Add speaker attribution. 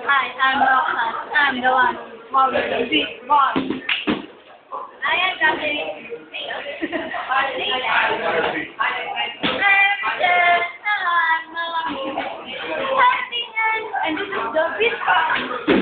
Speaker 1: Hi, I'm Rohan. I'm the one who ordered the big box. I am Kathy. And this is the big box.